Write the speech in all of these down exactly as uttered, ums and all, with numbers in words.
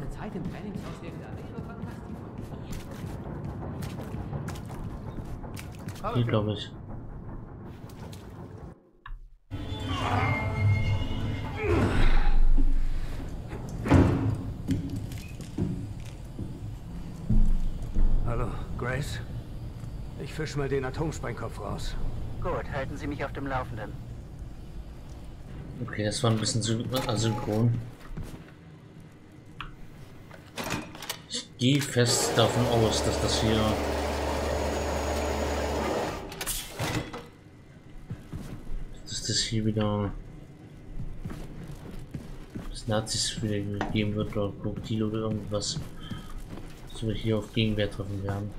Unsere Zeit im Trainingshaus wäre da wäre fantastisch. Hier, glaube ich. Hallo, Grace? Ich fisch mal den Atomsprengkopf raus. Gut, halten Sie mich auf dem Laufenden. Okay, das war ein bisschen syn asynchron. Ich gehe fest davon aus, dass das hier dass das hier wieder das Nazis wieder gegeben wird oder Krokodil oder irgendwas, so wir hier auf Gegenwehr treffen werden.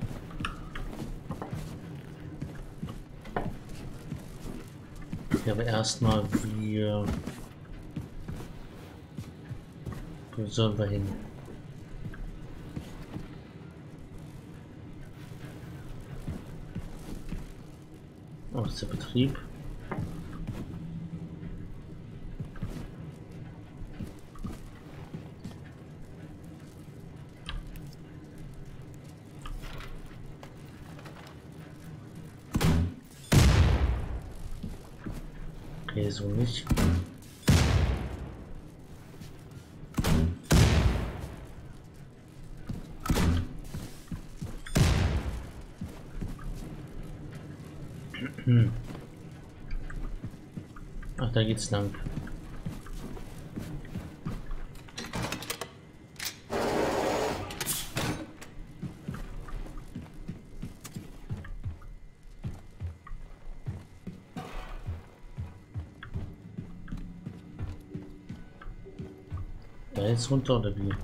Aber erstmal wir wo sollen wir hin? Oh, das ist der Betrieb. Okay, so nicht. Hm. Ach, da geht's lang. Da jetzt runter oder wie?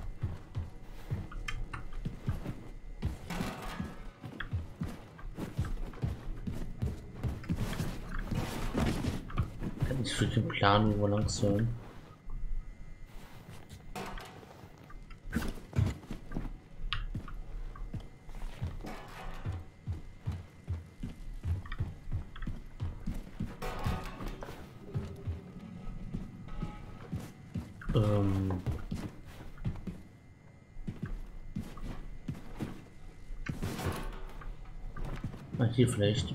Ich habe nicht für den Plan, wo lang sollen. Ähm. Ah, hier vielleicht.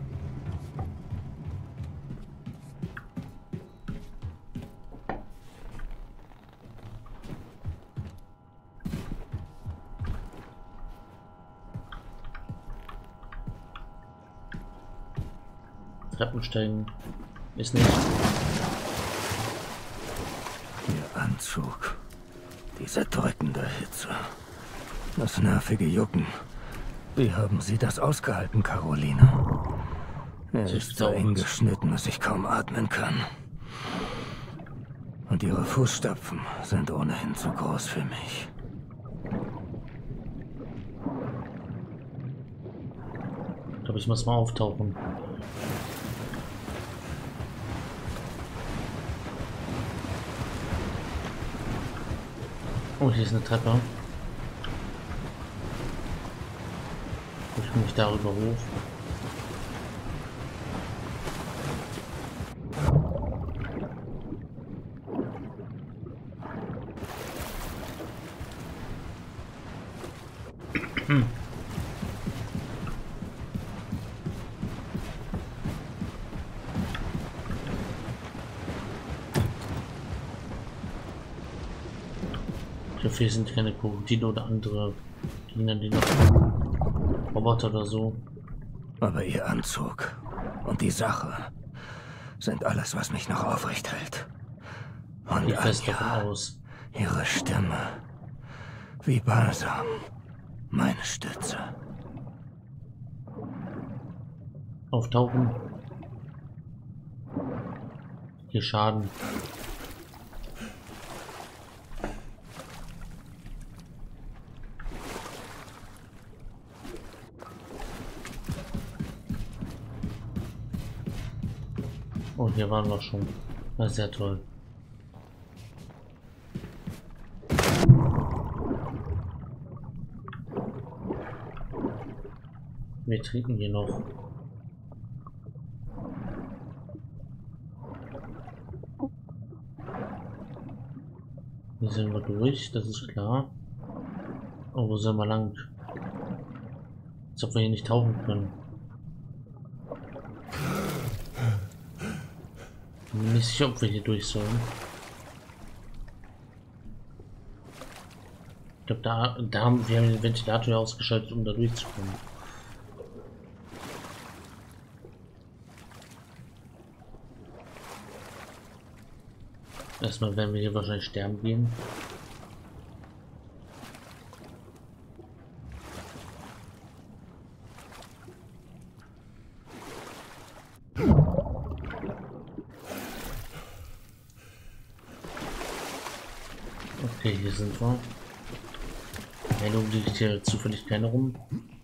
Treppensteigen ist nicht. Ihr Anzug. Diese drückende Hitze. Das nervige Jucken. Wie haben Sie das ausgehalten, Caroline? Er ist so eng geschnitten, dass ich kaum atmen kann. Und Ihre Fußstapfen sind ohnehin zu groß für mich. Ich glaube, ich muss mal auftauchen. Oh, hier ist eine Treppe. Ich komme nicht darüber hoch. Hm. Ich hoffe, hier sind keine Krokodile oder andere Gegner, die noch Roboter oder so. Aber Ihr Anzug und die Sache sind alles, was mich noch aufrecht hält. Und Ich fest davon Anja, aus. Ihre Stimme, wie Balsam, meine Stütze. Auftauchen. Hier Schaden. Oh, hier waren wir schon. Na, sehr toll. Wir trinken hier noch. Hier sind wir durch, das ist klar. Oh, wo sind wir lang? Als ob wir hier nicht tauchen können. Ich bin nicht sicher, ob wir hier durch sollen. Ich glaube, da, da haben wir haben den Ventilator ja ausgeschaltet, um da durchzukommen. Erstmal werden wir hier wahrscheinlich sterben gehen. Okay, hier sind wir. Heilung liegt hier zufällig keine rum.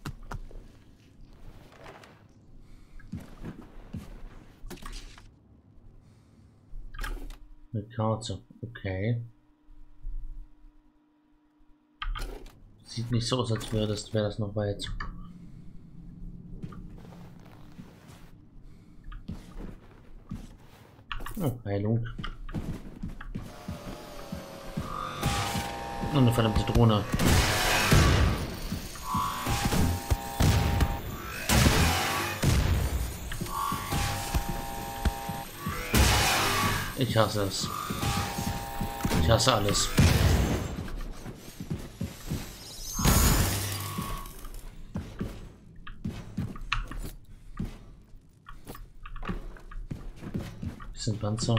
Eine Karte, okay. Sieht nicht so aus, als wäre das, wäre das noch weit. Oh, Heilung. Und eine verdammte Drohne. Ich hasse es. Ich hasse alles. Bisschen Panzer.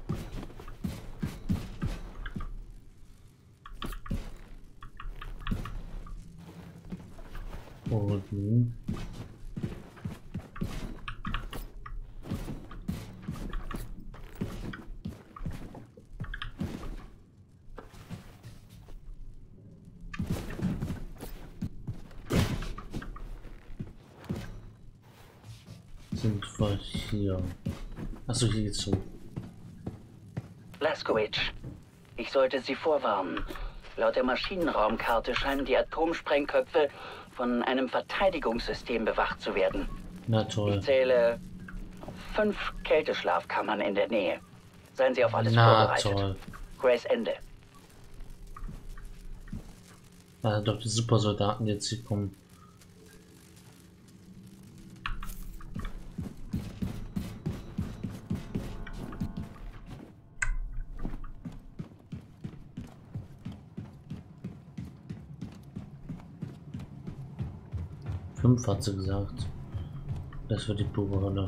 Und nun. Sind wir hier? Achso, hier geht's so. Blazkowicz, ich sollte Sie vorwarnen. Laut der Maschinenraumkarte scheinen die Atomsprengköpfe von einem Verteidigungssystem bewacht zu werden. Na toll. Ich zähle fünf Kälteschlafkammern in der Nähe. Seien Sie auf alles Na vorbereitet. toll. Grace Ende. Ah, doch die Supersoldaten, die jetzt hier kommen. Fünf hat sie gesagt. Das wird die pure Hölle.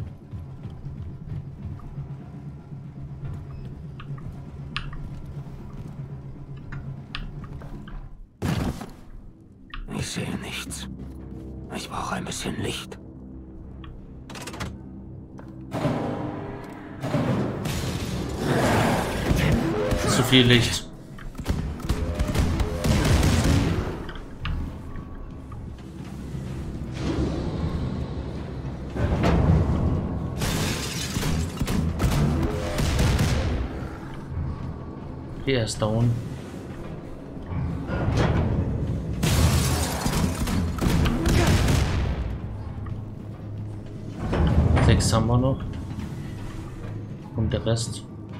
Ich sehe nichts. Ich brauche ein bisschen Licht. Zu viel Licht. Er ist down. Sechs haben wir noch. Und der Rest.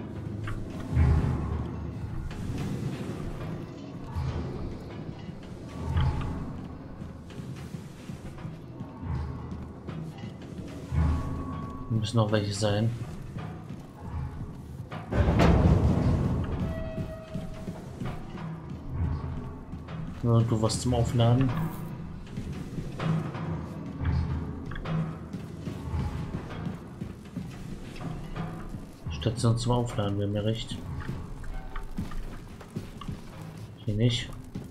Müssen noch welche sein. Du was zum Aufladen. Station zum Aufladen, wir haben ja recht. Hier nicht.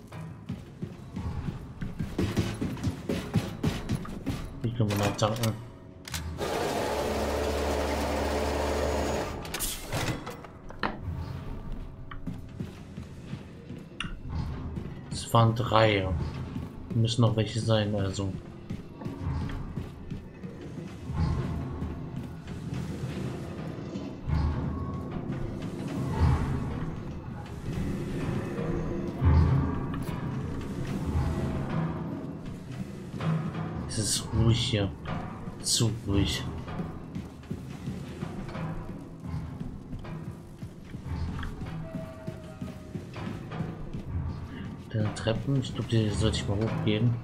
Hier können wir noch tanken. Es waren drei. Müssen noch welche sein, also. Es ist ruhig hier. Zu ruhig. Der Treppen, ich glaube, die sollte ich mal hochgehen.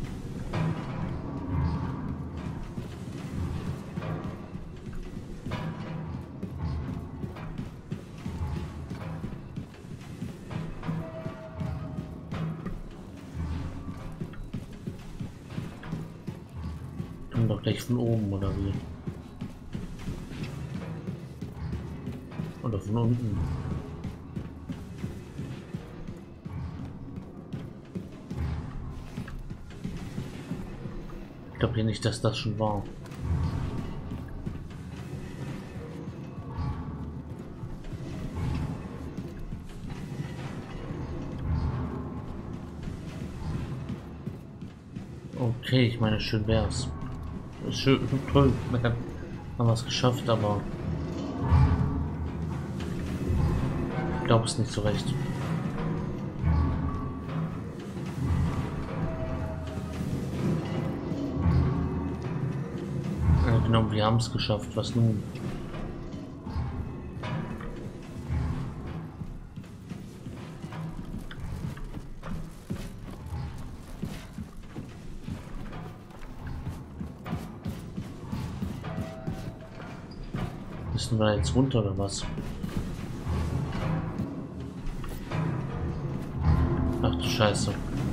Kommt doch gleich von oben oder wie? Oder von unten? Ich glaube ja nicht, dass das schon war. Okay, ich meine, schön wär's. Ist schön, toll, man hat was geschafft, aber ich glaube es nicht so recht. Genau, wir haben es geschafft. Was nun? Müssen wir jetzt runter oder was? Ach du Scheiße.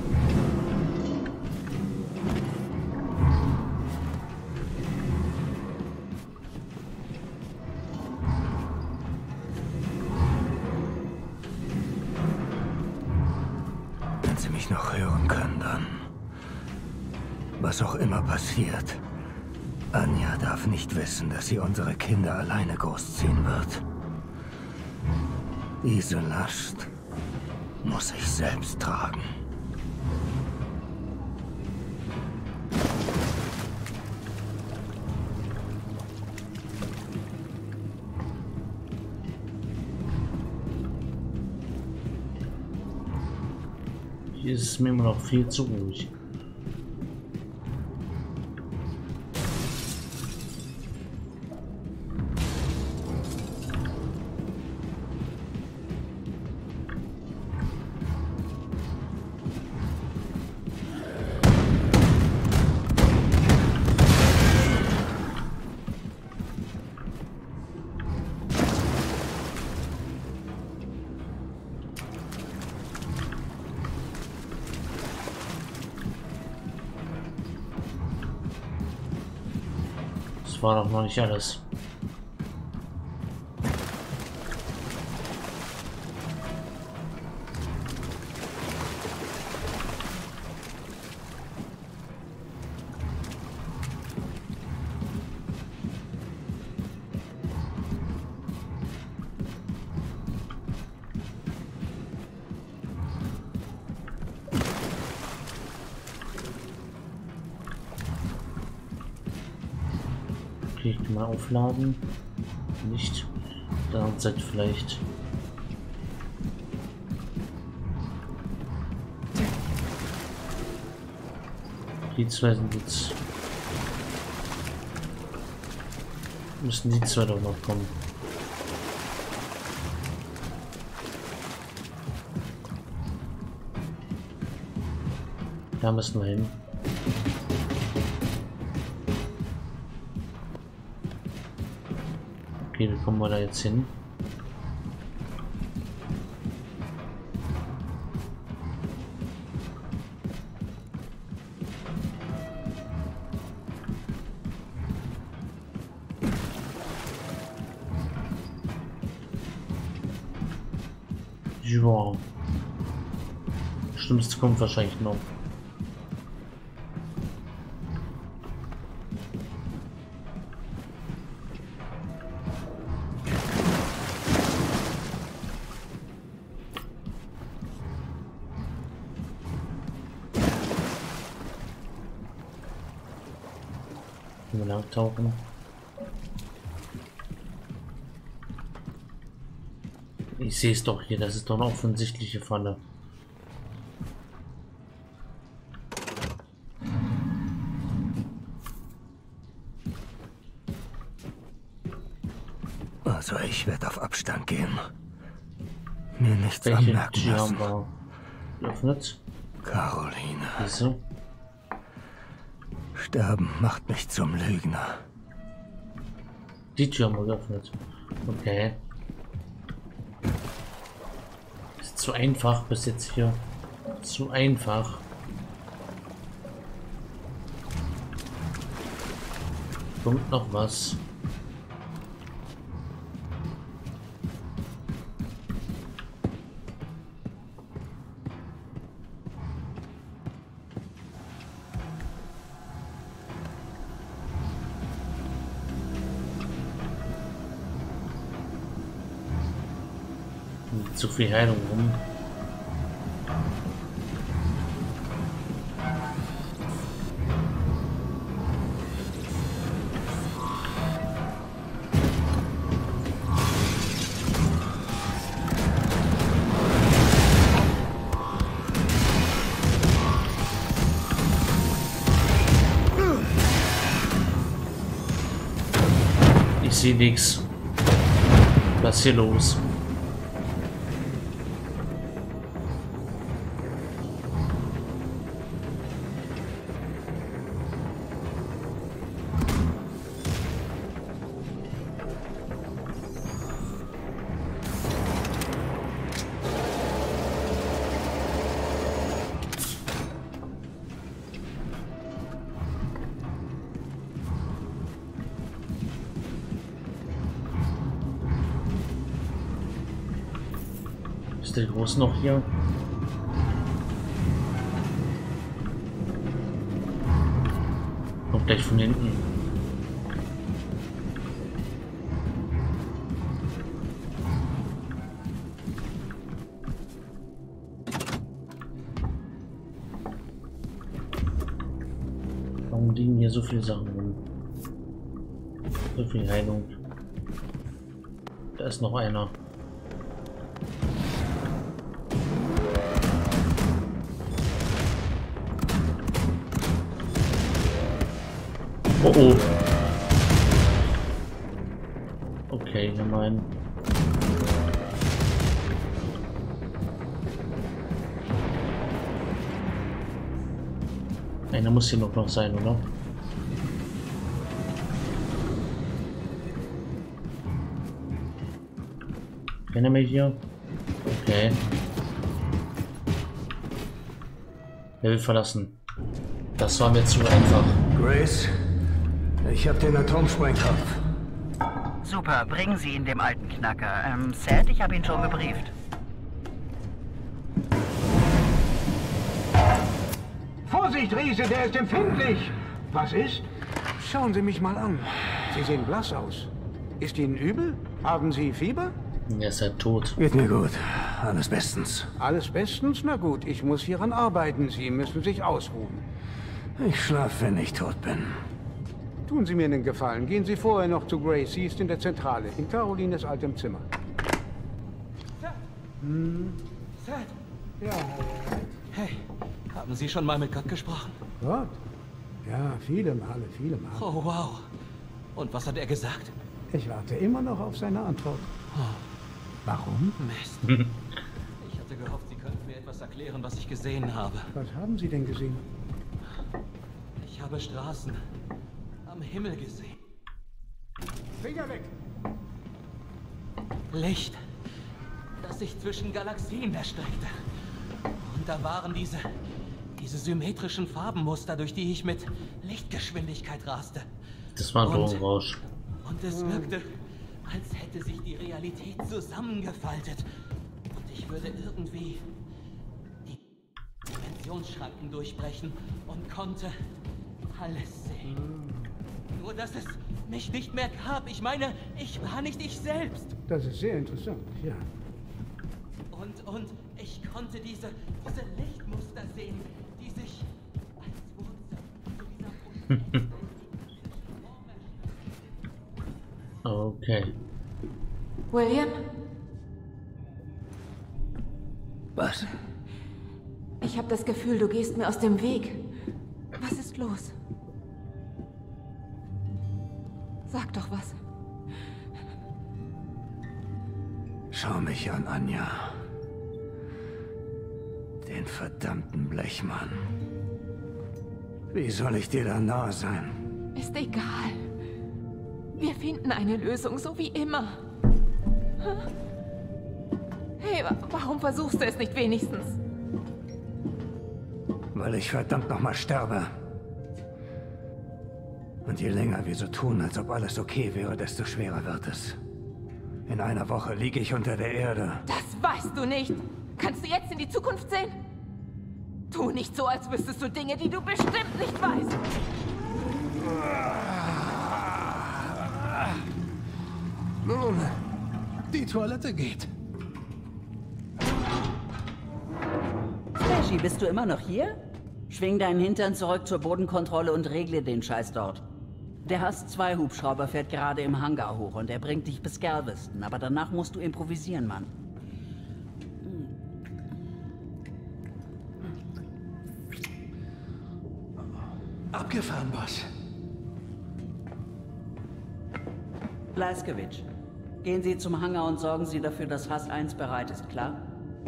Noch hören können, dann. Was auch immer passiert, Anja darf nicht wissen, dass sie unsere Kinder alleine großziehen wird. Diese Last muss ich selbst tragen. Hier ist es mir immer noch viel zu ruhig. Das war doch noch nicht alles. Ich kann mal aufladen. Nicht. Da seid vielleicht. Die zwei sind jetzt. Müssen die zwei doch noch kommen. Da müssen wir hin. Okay, wie kommen wir da jetzt hin? Ja. Schlimmste kommt wahrscheinlich noch. Tauchen. Ich sehe es doch hier, das ist doch eine offensichtliche Falle. Also ich werde auf Abstand gehen. Mir nichts Welche anmerken Tür lassen. haben wir? Geöffnet. Caroline. Wieso? Sterben macht mich zum Lügner. Die Tür haben wir geöffnet. Okay. Ist zu einfach bis jetzt hier. Zu einfach. Kommt noch was? Zu viel Heilung rum. Ich sehe nichts. Was ist hier los? Ist der Groß noch hier? Kommt gleich von hinten. Warum liegen hier so viele Sachen rum? So viel Heilung. Da ist noch einer. Oh oh. Okay, wir meinen. Einer muss hier noch, noch sein, oder? Kennen wir hier? Okay. Er will verlassen. Das war mir zu einfach. Grace, ich habe den Atomsprengkopf. Super, bringen Sie ihn dem alten Knacker. Ähm, Sad, ich habe ihn schon gebrieft. Vorsicht, Riese, der ist empfindlich. Was ist? Schauen Sie mich mal an. Sie sehen blass aus. Ist Ihnen übel? Haben Sie Fieber? Er ist halt tot. Geht mir gut. Alles bestens. Alles bestens? Na gut, ich muss hieran arbeiten. Sie müssen sich ausruhen. Ich schlafe, wenn ich tot bin. Tun Sie mir einen Gefallen. Gehen Sie vorher noch zu Grace. Sie ist in der Zentrale, in Carolines altem Zimmer. Hm. Sad. Ja, Hey, haben Sie schon mal mit Gott gesprochen? Gott? Ja, viele Male, viele Male. Oh, wow. Und was hat er gesagt? Ich warte immer noch auf seine Antwort. Warum? Mist. Ich hatte gehofft, Sie könnten mir etwas erklären, was ich gesehen habe. Was haben Sie denn gesehen? Ich habe Straßen am Himmel gesehen. Finger weg! Licht, das sich zwischen Galaxien erstreckte. Und da waren diese, diese symmetrischen Farbenmuster, durch die ich mit Lichtgeschwindigkeit raste. Das war ein Und- Drogenrausch. Und es wirkte, als hätte sich die Realität zusammengefaltet. Und ich würde irgendwie die Dimensionsschranken durchbrechen und konnte alles sehen. Nur, dass es mich nicht mehr gab. Ich meine, ich war nicht ich selbst. Das ist sehr interessant, ja. Und, und ich konnte diese, diese Lichtmuster sehen, die sich als Wurzel zu dieser Okay. William, Was? ich habe das Gefühl, du gehst mir aus dem Weg. Was ist los? Sag doch was. Schau mich an, Anja. Den den verdammten Blechmann. Wie soll ich dir da nahe sein? Ist egal. Wir finden eine Lösung, so wie immer. Hey, wa warum versuchst du es nicht wenigstens? Weil ich verdammt nochmal sterbe. Und je länger wir so tun, als ob alles okay wäre, desto schwerer wird es. In einer Woche liege ich unter der Erde. Das weißt du nicht. Kannst du jetzt in die Zukunft sehen? Tu nicht so, als wüsstest du Dinge, die du bestimmt nicht weißt. Nun, die Toilette geht. Splashy, bist du immer noch hier? Schwing deinen Hintern zurück zur Bodenkontrolle und regle den Scheiß dort. Der Hass zwei Hubschrauber fährt gerade im Hangar hoch und er bringt dich bis Galveston, aber danach musst du improvisieren, Mann. Abgefahren, Boss. Blazkowicz, gehen Sie zum Hangar und sorgen Sie dafür, dass Hass eins bereit ist, klar?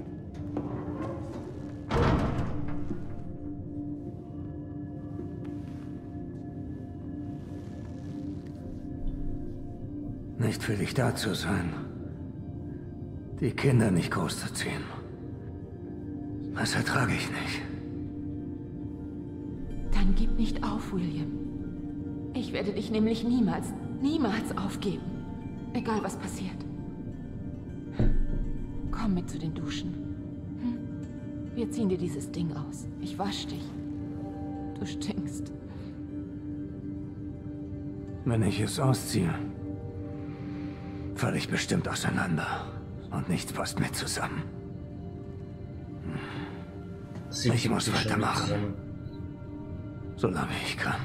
Nicht will ich da zu sein. Die Kinder nicht großzuziehen. Das ertrage ich nicht. Dann gib nicht auf, William. Ich werde dich nämlich niemals, niemals aufgeben. Egal, was passiert. Komm mit zu den Duschen. Hm? Wir ziehen dir dieses Ding aus. Ich wasch dich. Du stinkst. Wenn ich es ausziehe, falle ich bestimmt auseinander. Und nichts passt mehr zusammen. Sie Ich muss schon weitermachen. zusammen. Solange ich kann.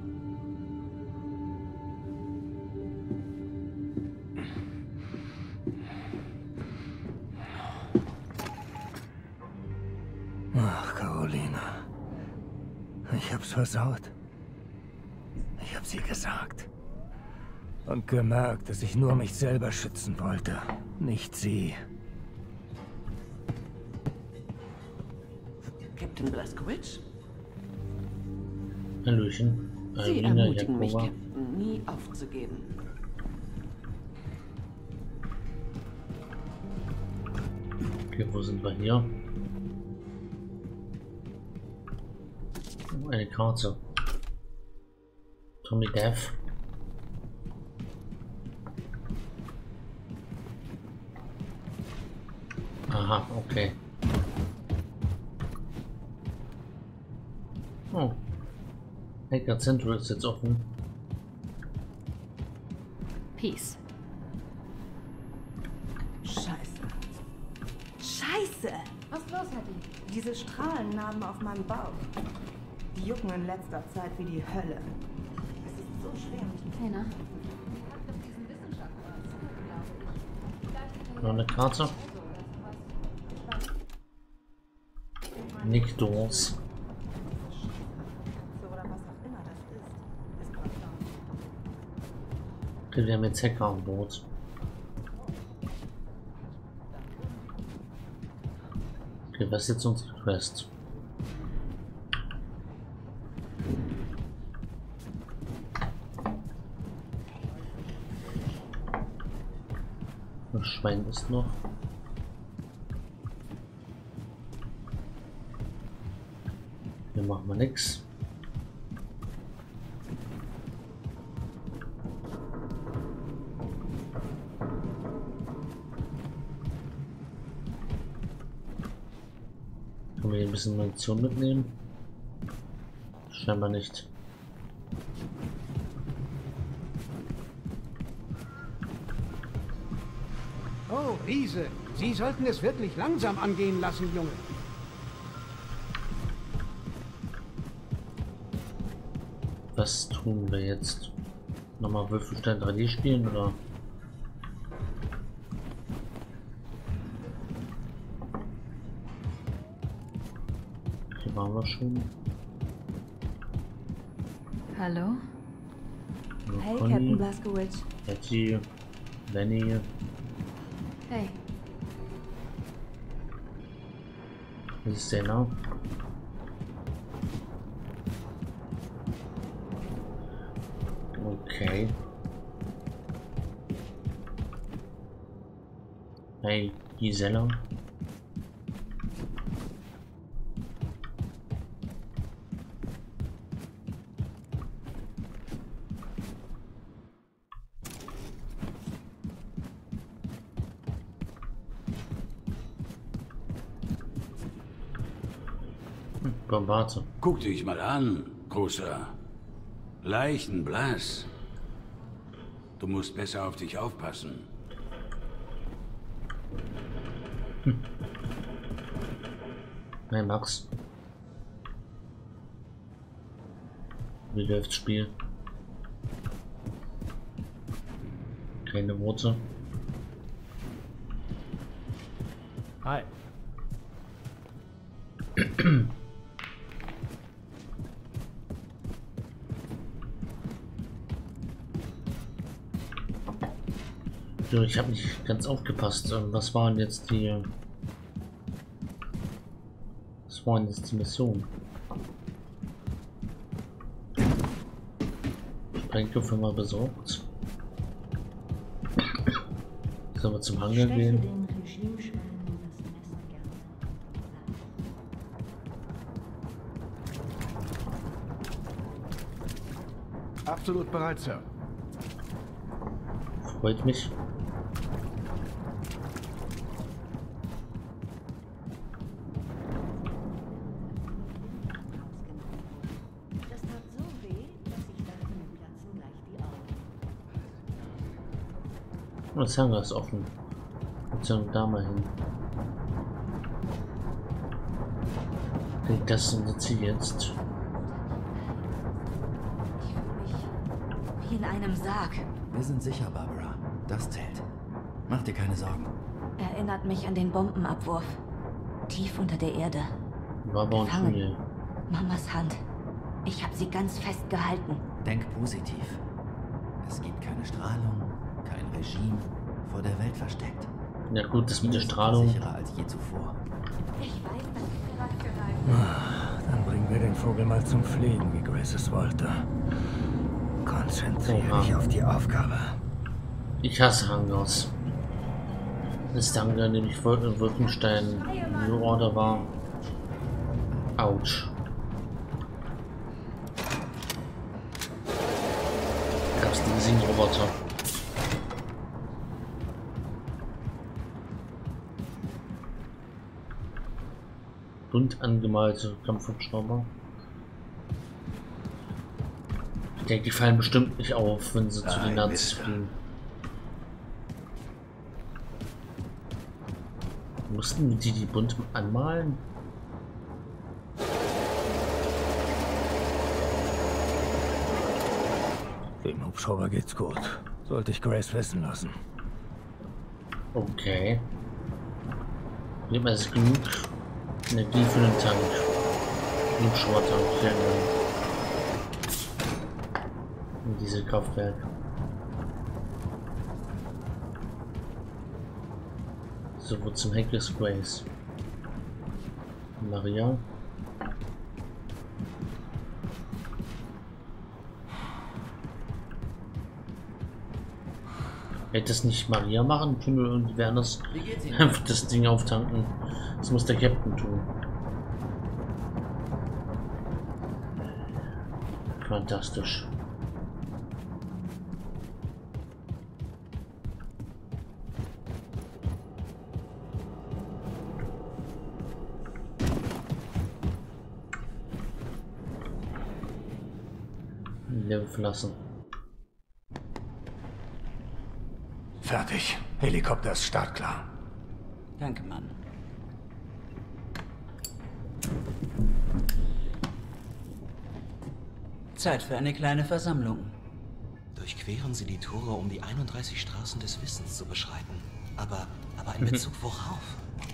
Ach, Carolina. Ich hab's versaut. Ich hab sie gesagt. Und gemerkt, dass ich nur mich selber schützen wollte. Nicht sie. Captain Blazkowicz? Hallöchen. Sie Alina ermutigen mich, Jakova. Captain, nie aufzugeben. Okay, wo sind wir hier? Oh, eine Karte. Tommy Dev. Aha, okay. Oh. Hacker Central ist jetzt offen. Peace. Scheiße. Scheiße! Was ist los, Hattie? Diese Strahlennarben auf meinem Bauch. Die jucken in letzter Zeit wie die Hölle. Es ist so schwer, mich Keiner. Noch eine Karte. Nick Dawes. oder was auch immer das ist, ist Gott. Okay, wir haben jetzt Hacker an Bord. Okay, was ist jetzt unsere Quest? Das Schwein ist noch. Hier machen wir nichts. Können wir hier ein bisschen Munition mitnehmen? Scheinbar nicht. Oh, Riese, Sie sollten es wirklich langsam angehen lassen, Junge. Was tun wir jetzt? Nochmal Wolfenstein drei D spielen oder? Hier waren wir schon. Hallo? Hey, Conny, Captain Blazkowicz. Betty, Lenny. Hey. Gisela. Okay. Hey, Gisela. Warte. Guck dich mal an, Großer. Leichenblass. Du musst besser auf dich aufpassen. Hm. Hey Max. Wie läuft's Spiel? Keine Worte. Hi. Ich habe nicht ganz aufgepasst. Was waren jetzt die... Was waren jetzt die Missionen? Sprengköpfe mal besorgt. Sollen wir zum Hangar gehen? Absolut bereit, Sir. Freut mich. Das Hangar ist offen. Beziehungsweise da mal hin. Okay, das sind jetzt hier jetzt. Wie in einem Sarg. Wir sind sicher, Barbara. Das zählt. Mach dir keine Sorgen. Erinnert mich an den Bombenabwurf. Tief unter der Erde. Barbara und Julia. Mamas Hand. Ich habe sie ganz fest gehalten. Denk positiv. Es gibt keine Strahlung, kein Regime, vor der Welt versteckt. Ja gut, das mit der Strahlung. Sicherer als je zuvor. Ich weiß, dass ich bereit gereist. Dann bringen wir den Vogel mal zum Fliegen, wie Grace es wollte. Konzentriere dich auf die Aufgabe. Ich hasse Hangars. Das ist der Hangar, in dem ich Wolkenstein New Order war. Autsch. Gab's die Sing-Roboter. Bunt angemalte Kampfhubschrauber. Ich denke, die fallen bestimmt nicht auf, wenn sie zu den Nazis fliegen. Mussten die die bunt anmalen? Dem Hubschrauber geht's gut. Sollte ich Grace wissen lassen. Okay. Nehmen wir also genug Energie für den Tank. Hubschrauber-Tank. In diese Kraftwerk. So, wo zum Heck ist Grace? Maria. Hätte das nicht Maria machen können und werden das einfach das Ding auftanken. Das muss der Captain tun. Fantastisch. Level verlassen. Fertig. Helikopter ist startklar. Danke, Mann. Zeit für eine kleine Versammlung. Durchqueren Sie die Tore, um die einunddreißig Straßen des Wissens zu beschreiten. Aber, aber in Bezug worauf?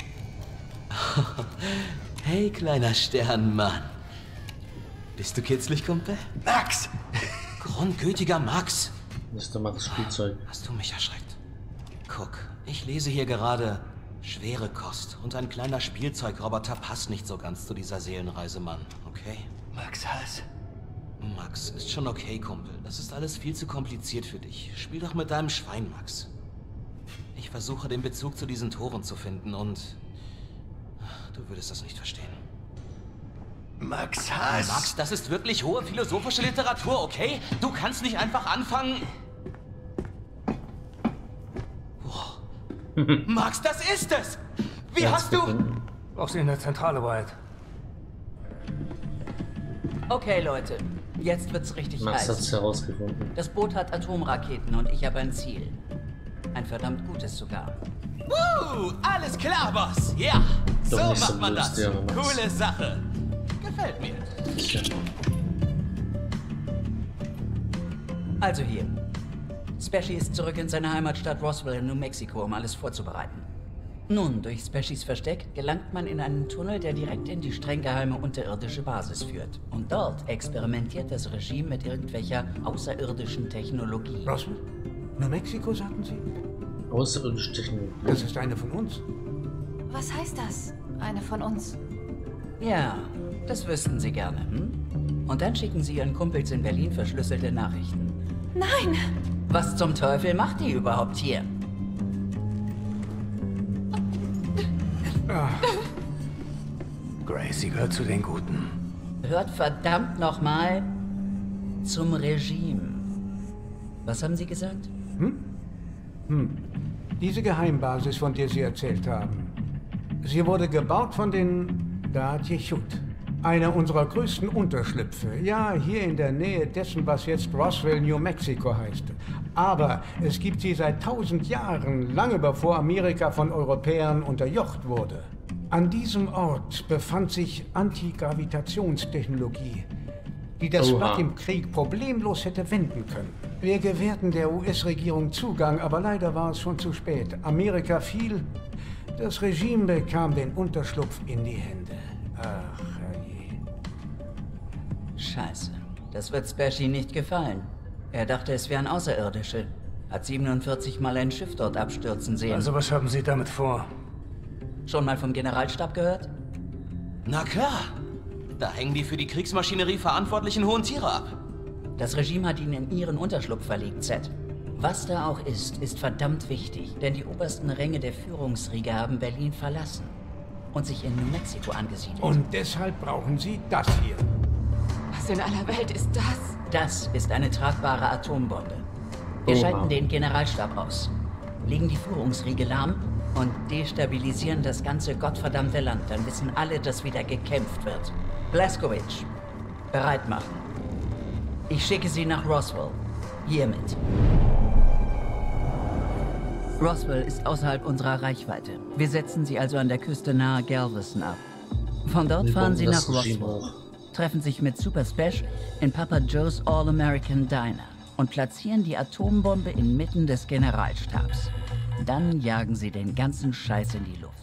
Hey, kleiner Sternmann. Bist du kitzlig, Kumpel? Max! Grundgütiger Max! Das ist der Max Spielzeug. Hast du mich erschreckt? Guck, ich lese hier gerade Schwere Kost und ein kleiner Spielzeugroboter passt nicht so ganz zu dieser Seelenreise, Mann, okay? Max Hass. Max, ist schon okay, Kumpel. Das ist alles viel zu kompliziert für dich. Spiel doch mit deinem Schwein, Max. Ich versuche, den Bezug zu diesen Toren zu finden und... Du würdest das nicht verstehen. Max Hass! Max, das ist wirklich hohe philosophische Literatur, okay? Du kannst nicht einfach anfangen... Wow. Max, das ist es! Wie Ganz hast du... Brauchst du in der Zentrale, Wyatt. Okay, Leute. Jetzt wird's richtig Max hat's heiß. herausgefunden. Das Boot hat Atomraketen und ich habe ein Ziel. Ein verdammt gutes sogar. Uh, alles klar, Boss. Ja, Doch so nicht macht so man lustig, das. aber Max. Coole Sache. Gefällt mir. Tja. Also hier. Speshy ist zurück in seine Heimatstadt Roswell in New Mexico, um alles vorzubereiten. Nun, durch Speshys Versteck gelangt man in einen Tunnel, der direkt in die streng geheime unterirdische Basis führt. Und dort experimentiert das Regime mit irgendwelcher außerirdischen Technologie. Roswell? New Mexico, sagten Sie? Außerirdische Technologie. Das ist eine von uns. Was heißt das? Eine von uns? Ja, das wüssten Sie gerne, hm? Und dann schicken Sie Ihren Kumpels in Berlin verschlüsselte Nachrichten. Nein! Was zum Teufel macht die überhaupt hier? Ach. Gracie gehört zu den Guten. Hört verdammt nochmal zum Regime. Was haben Sie gesagt? Hm? Hm. Diese Geheimbasis, von der Sie erzählt haben. Sie wurde gebaut von den Daatjechut. Einer unserer größten Unterschlüpfe. Ja, hier in der Nähe dessen, was jetzt Roswell, New Mexico heißt. Aber es gibt sie seit tausend Jahren, lange bevor Amerika von Europäern unterjocht wurde. An diesem Ort befand sich Antigravitationstechnologie, die das Oha. Blatt im Krieg problemlos hätte wenden können. Wir gewährten der U S-Regierung Zugang, aber leider war es schon zu spät. Amerika fiel, das Regime bekam den Unterschlupf in die Hände. Ach, herrje. Scheiße. Das wird Speshy nicht gefallen. Er dachte, es wären Außerirdische. Hat siebenundvierzig Mal ein Schiff dort abstürzen sehen. Also was haben Sie damit vor? Schon mal vom Generalstab gehört? Na klar. Da hängen die für die Kriegsmaschinerie verantwortlichen hohen Tiere ab. Das Regime hat ihn in ihren Unterschlupf verlegt, Z. Was da auch ist, ist verdammt wichtig, denn die obersten Ränge der Führungsriege haben Berlin verlassen und sich in New Mexico angesiedelt. Und deshalb brauchen Sie das hier. Was in aller Welt ist das? Das ist eine tragbare Atombombe. Wir Oha. schalten den Generalstab aus, legen die Führungsriege lahm und destabilisieren das ganze gottverdammte Land. Dann wissen alle, dass wieder gekämpft wird. Blazkowicz, bereit machen. Ich schicke Sie nach Roswell. Hiermit. Roswell ist außerhalb unserer Reichweite. Wir setzen Sie also an der Küste nahe Galveston ab. Von dort Wir fahren bauen Sie das nach Regime Roswell, hoch. treffen sich mit Super Spesh in Papa Joe's All-American Diner und platzieren die Atombombe inmitten des Generalstabs. Dann jagen Sie den ganzen Scheiß in die Luft.